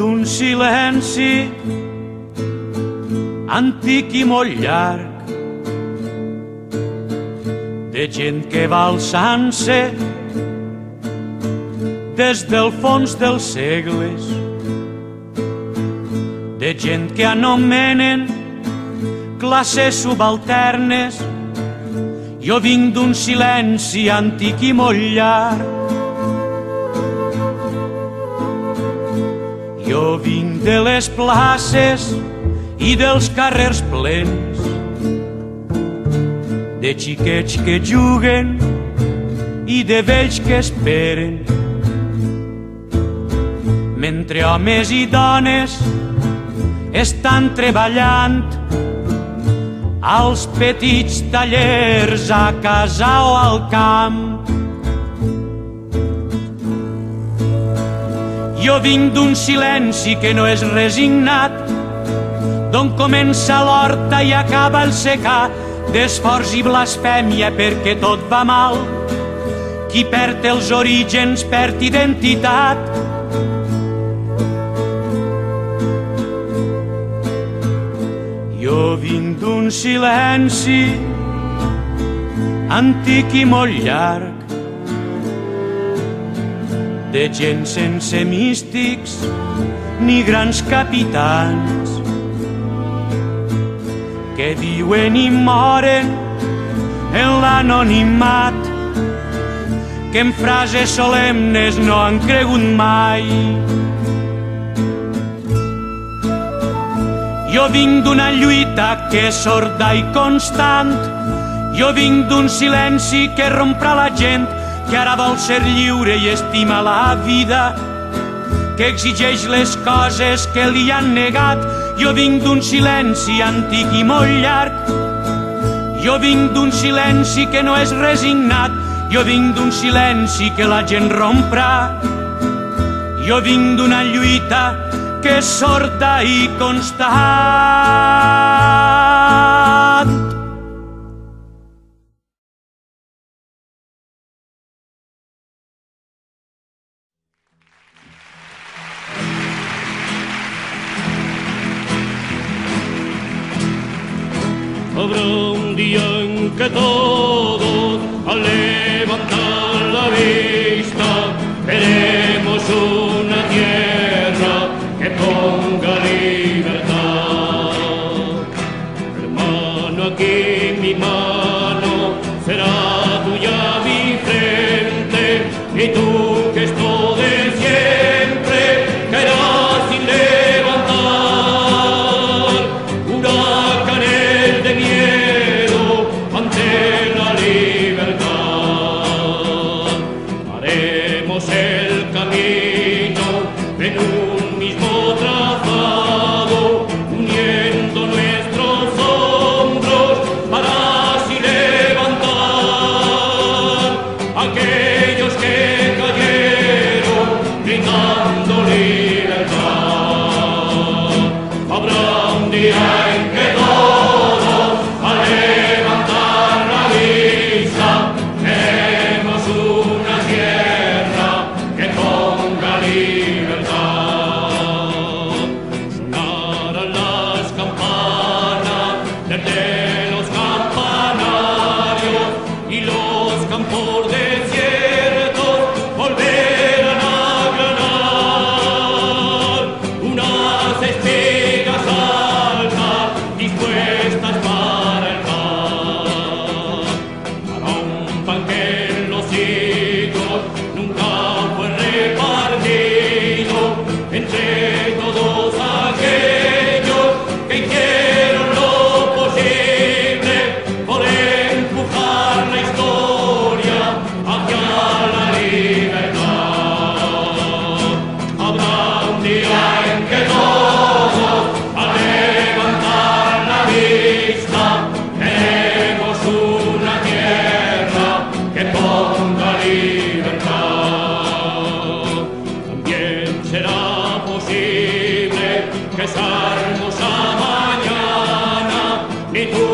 d'un silenci antic i molt llarg, de gent que va alçant-se des del fons dels segles, de gent que anomenen classes subalternes. Jo vinc d'un silenci antic i molt llarg. Jo vinc de les places i dels carrers plens, de xiquets que juguen i de vells que esperen, mentre homes i dones estan treballant als petits tallers a casa o al camp. Jo vinc d'un silenci que no és resignat, d'on comença l'horta i acaba el secà, d'esforç i blasfèmia perquè tot va mal. Qui perd els orígens perd identitat. Jo vinc d'un silenci antic i molt llarg, de gent sense místics ni grans capitans, que viuen i moren en l'anonimat, que en frases solemnes no han cregut mai. Jo vinc d'una lluita que és sorda i constant. Jo vinc d'un silenci que romprà la gent, que ara vol ser lliure i estima la vida, que exigeix les coses que li han negat. Jo vinc d'un silenci antic i molt llarg. Jo vinc d'un silenci que no és resignat. Jo vinc d'un silenci que la gent romprà. Jo vinc d'una lluita que és sorda i constant. Habrá un día en que todos, al levantar la vista, veremos una tierra que ponga libertad. Hermano, aquí mi mano será tuya mi frente, y tú que esto de siempre caerás sin levantar. Huracanes de miedo ante la libertad. Haremos el camino en un mismo trazado, uniendo nuestros hombros para así levantar aquellos que cayeron gritando libertad. Habrá un día en que todos, al levantar la vista, veremos una tierra que ponga libertad. Sonarán las campanas desde los campanarios, y los campos desiertos volverán a granar. Unas espigas altas dispuestas para el pan, para un pan que en los siglos nunca fue repartido entre todos aquellos que hicieron lo posible por empujar la historia hacia la libertad. Habrá un día en que todos, al levantar la vista, veremos una tierra que ponga libertad. También será posible que esa hermosa mañana ni tú